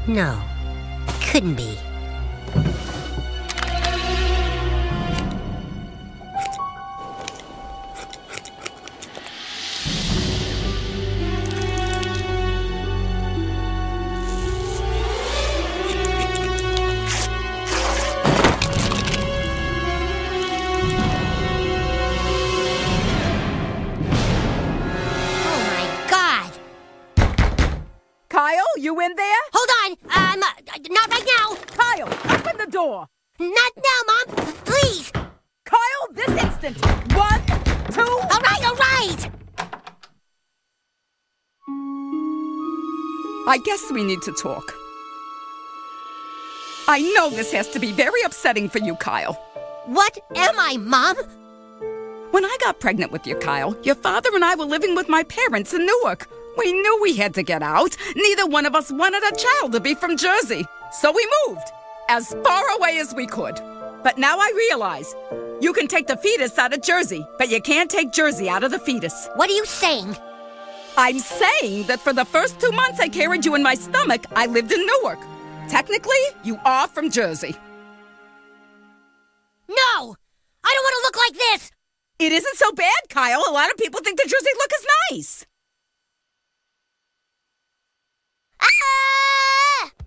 No, couldn't be. Kyle, you in there? Hold on, not right now. Kyle, open the door. Not now, Mom. Please. Kyle, this instant. 1, 2. All right. I guess we need to talk. I know this has to be very upsetting for you, Kyle. What am I, Mom? When I got pregnant with you, Kyle, your father and I were living with my parents in Newark. We knew we had to get out. Neither one of us wanted a child to be from Jersey. So we moved, as far away as we could. But now I realize, you can take the fetus out of Jersey, but you can't take Jersey out of the fetus. What are you saying? I'm saying that for the first 2 months I carried you in my stomach, I lived in Newark. Technically, you are from Jersey. No! I don't want to look like this! It isn't so bad, Kyle. A lot of people think the Jersey look is nice. Ah!